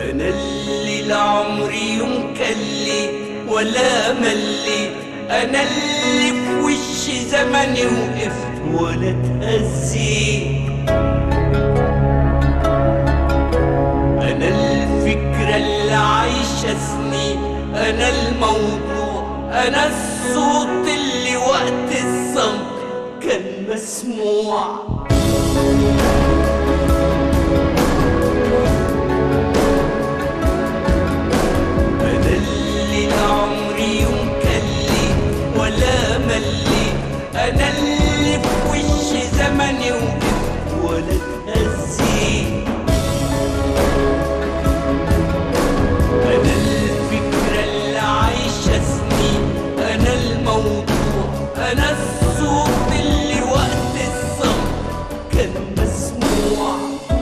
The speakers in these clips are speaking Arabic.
أنا اللي لعمري يوم كليت ولا مليت، أنا اللي في وش زمني وقفت ولا اتهزيت. أنا الفكرة اللي عايشة سنين، أنا الموضوع، أنا الصوت اللي وقت الصمت كان مسموع. أنا اللي لعمري يوم كليت ولا مليت، أنا اللي في وش زمني وقفت ولا اتهزيت. أنا الفكرة اللي عايشة سنين، أنا الموضوع، أنا الصوت اللي وقت الصمت كان مسموع.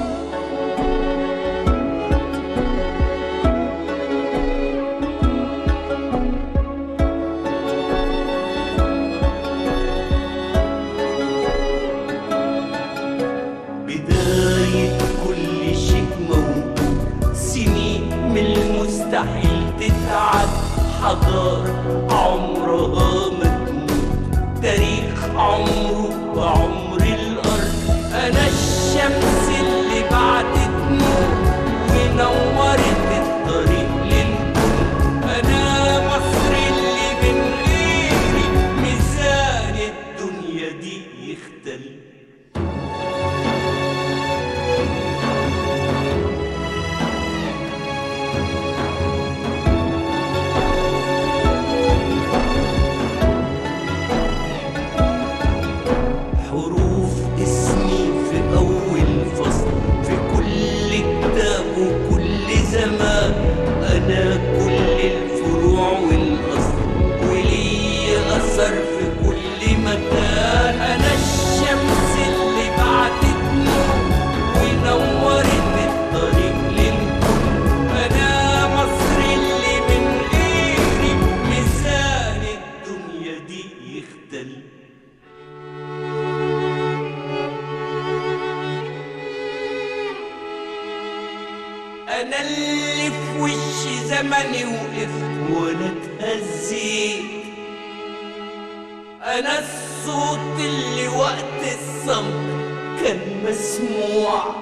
بداية كل شيء موجود، سنين من المستحيل تتعد، حضارة عمرها ما تموت، تاريخ عمره بعمر الأرض. أنا الشمس اللي بعدت نور ونورت الطريق للكون، أنا مصر اللي من غيري ميزان الدنيا دي يختل. حروف اسمي في أول فصل في كل كتاب وكل زمان، أنا كل الفروع والأصل ولي أثر في كل مكان. أنا الشمس اللي بعدت نور ونورت الطريق للكون، أنا مصر اللي من غيري ميزان الدنيا دي يختل. أنا اللي في وش زمني وقفت ولا اتهزيت، أنا الصوت اللي وقت الصمت كان مسموع.